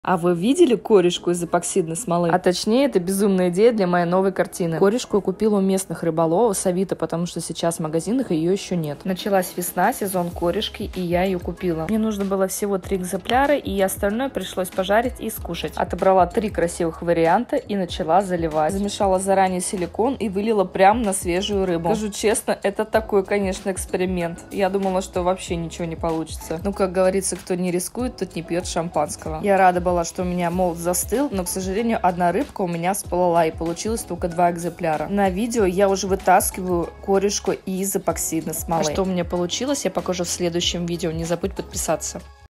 А вы видели корешку из эпоксидной смолы? А точнее, это безумная идея для моей новой картины. Корешку я купила у местных рыболовов с Авито, потому что сейчас в магазинах ее еще нет. Началась весна, сезон корешки, и я ее купила. Мне нужно было всего 3 экземпляра, и остальное пришлось пожарить и скушать. Отобрала 3 красивых варианта и начала заливать. Замешала заранее силикон и вылила прямо на свежую рыбу. Скажу честно, это такой, конечно, эксперимент. Я думала, что вообще ничего не получится. Ну, как говорится, кто не рискует, тот не пьет шампанского. Я рада была, что у меня молот застыл, но, к сожалению, одна рыбка у меня всплыла, и получилось только 2 экземпляра. На видео я уже вытаскиваю корешку из эпоксидной смолы. А что у меня получилось, я покажу в следующем видео. Не забудь подписаться.